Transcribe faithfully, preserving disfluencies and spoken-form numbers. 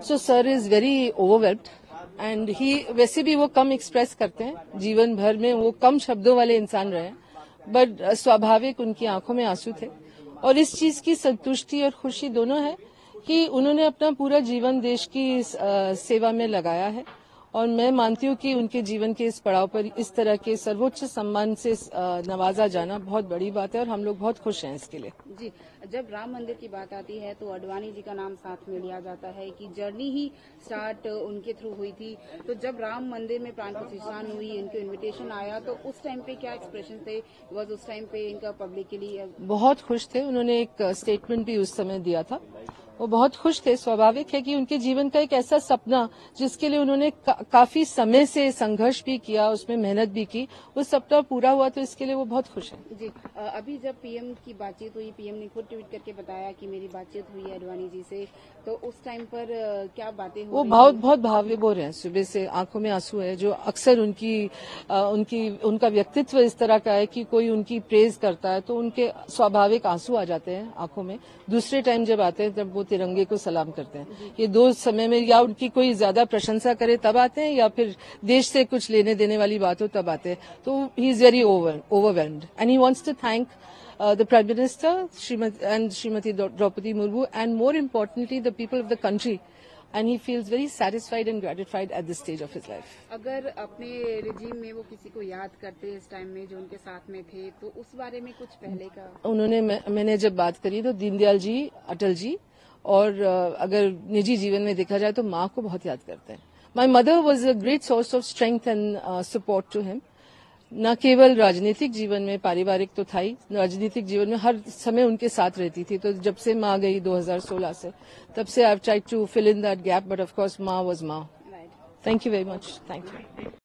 So sir is very overwhelmed and he वैसे भी वो कम एक्सप्रेस करते हैं, जीवन भर में वो कम शब्दों वाले इंसान रहे, बट स्वाभाविक उनकी आंखों में आंसू थे और इस चीज की संतुष्टि और खुशी दोनों है कि उन्होंने अपना पूरा जीवन देश की सेवा में लगाया है और मैं मानती हूँ कि उनके जीवन के इस पड़ाव पर इस तरह के सर्वोच्च सम्मान से नवाजा जाना बहुत बड़ी बात है और हम लोग बहुत खुश हैं इसके लिए। जी, जब राम मंदिर की बात आती है तो अडवाणी जी का नाम साथ में लिया जाता है कि जर्नी ही स्टार्ट उनके थ्रू हुई थी, तो जब राम मंदिर में प्राण प्रतिष्ठान हुई, इनको इनविटेशन आया तो उस टाइम पे क्या एक्सप्रेशन थे? वॉज उस टाइम पे इनका पब्लिक के लिए बहुत खुश थे, उन्होंने एक स्टेटमेंट भी उस समय दिया था, वो बहुत खुश थे। स्वाभाविक है कि उनके जीवन का एक ऐसा सपना जिसके लिए उन्होंने का, काफी समय से संघर्ष भी किया, उसमें मेहनत भी की, उस सपना पूरा हुआ तो इसके लिए वो बहुत खुश हैं। जी, अभी जब पीएम की बातचीत हुई, पीएम ने खुद ट्वीट करके बताया कि मेरी बातचीत हुई है अडवाणी जी से, तो उस टाइम पर क्या बातें हुई? वो बहुत बहुत भावुक हो रहे हैं, सुबह से आंखों में आंसू है, जो अक्सर उनकी उनकी उनका व्यक्तित्व इस तरह का है कि कोई उनकी प्रेज करता है तो उनके स्वाभाविक आंसू आ जाते हैं आंखों में। दूसरे टाइम जब आते हैं तब वो तिरंगे को सलाम करते हैं। ये दो समय में या उनकी कोई ज्यादा प्रशंसा करे तब आते हैं या फिर देश से कुछ लेने देने वाली बात हो तब आते हैं। तो he is very over overwhelmed and he wants to thank the Prime Minister Srimati, and Srimati Draupadi Murmu, and more importantly the people of the country, and he feels very satisfied and gratified at this stage of his life. अगर अपने regime में वो किसी को याद करते इस time में जो उनके साथ में थे, तो उस बारे में कुछ पहले का उन्होंने मैं, मैंने जब बात करी तो दीनदयाल जी, अटल जी, और अगर निजी जीवन में देखा जाए तो माँ को बहुत याद करते हैं। My mother was a great source of strength and support to him. न केवल राजनीतिक जीवन में, पारिवारिक तो था ही, राजनीतिक जीवन में हर समय उनके साथ रहती थी। तो जब से माँ गई दो हज़ार सोलह से, तब से I have tried to fill in that gap, but of course माँ वाज माँ। Thank you very much. Thank you.